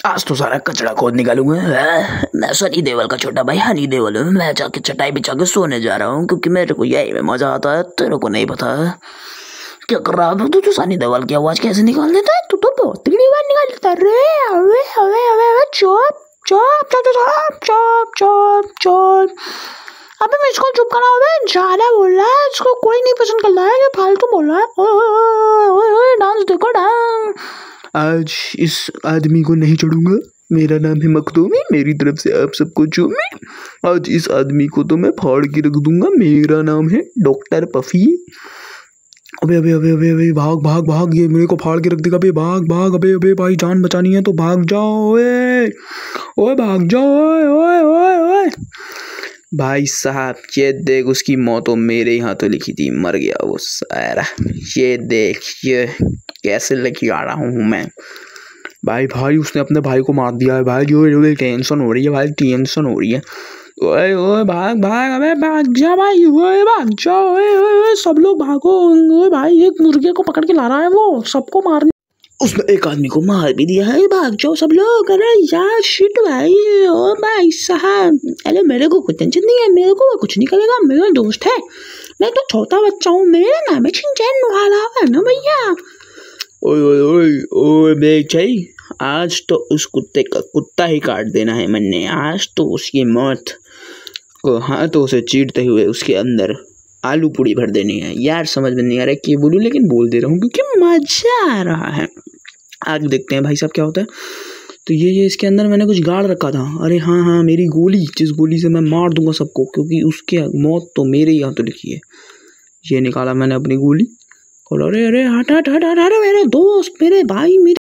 आज तो सारा कचरा खोद निकालूंगा। मैं सनी देओल का छोटा भाई हनी देओल हूँ। मैं जाके चटाई बिछा के सोने जा रहा हूँ क्योंकि मेरे को यही में मजा आता है। तेरे को नहीं पता है क्या कर रहा है तू? सनी देओल की आवाज कैसे निकाल देता है? तू तो बहुत तगड़ी आवाज निकाल देता है रे। अवे अवे अवे चुप चुप चुप चुप चुप चुप चुप। अबे मैं इसको चुप करा। अबे ज्यादा बोल रहा है, इसको कोई नहीं पसंद कर रहा है, ये फालतू बोल रहा है। ओए डांस देखो डांस। आज इस आदमी को नहीं छोड़ूंगा। मेरा नाम है मखदूमी, मेरी तरफ से आप सबको चूमी। आज इस आदमी को तो मैं फाड़ के रख दूंगा। मेरा नाम है डॉक्टर पफी। अबे अबे अबे अबे अबे भाग भाग भाग, ये मेरे को फाड़ के रख देगा। अबे भाग भाग, अबे अबे भाई जान बचानी है तो भाग जाओ। ओए ओए भाग जाओ। ओए ओए ओए ओए भाई साहब, ये देख उसकी मौत तो मेरे ही हाथों लिखी थी। मर गया वो सारा। ये देख ये कैसे लेके आ रहा हूँ मैं। भाई भाई उसने अपने भाई को मार दिया है भाई। जो टेंशन हो रही है भाई, टेंशन हो रही है। ओए ओए भाग भाग, अबे भाग जा भाई। ओए भाग जाओ। ओए ओए सब लोग भागो। ओए भाई एक मुर्गे को पकड़ के ला रहा है वो, सबको मारने। उसने एक आदमी को मार भी दिया है। भाग जाओ सब लोग। अरे यार शिट भाई। ओ भाई साहब, अरे मेरे को कुछ टेंशन नहीं है, मेरे को कुछ नहीं करेगा, मेरा दोस्त है। मैं तो छोटा बच्चा हूँ, मेरा नाम है शिनचैन वाला है ना भैया। ओए ओए ओए ओए बेचाई, आज तो उस कुत्ते का कुत्ता ही काट देना है मैंने। आज तो उसकी मौत को हाथों से चीरते हुए उसके अंदर आलू पूड़ी भर देनी है। यार समझ में नहीं आ रहा है कि बोलूं, लेकिन बोल दे रहा हूँ क्योंकि मजा आ रहा है। आगे देखते हैं भाई साहब क्या होता है। तो ये इसके अंदर मैंने कुछ गाड़ रखा था। अरे हाँ हाँ, मेरी गोली, जिस गोली से मैं मार दूंगा सबको, क्योंकि उसकी मौत तो मेरे ही हाथों लिखी है। ये निकाला मैंने अपनी गोली और अरे अरे हट हट हट हट, अरे मेरे दोस्त, मेरे भाई, मेरे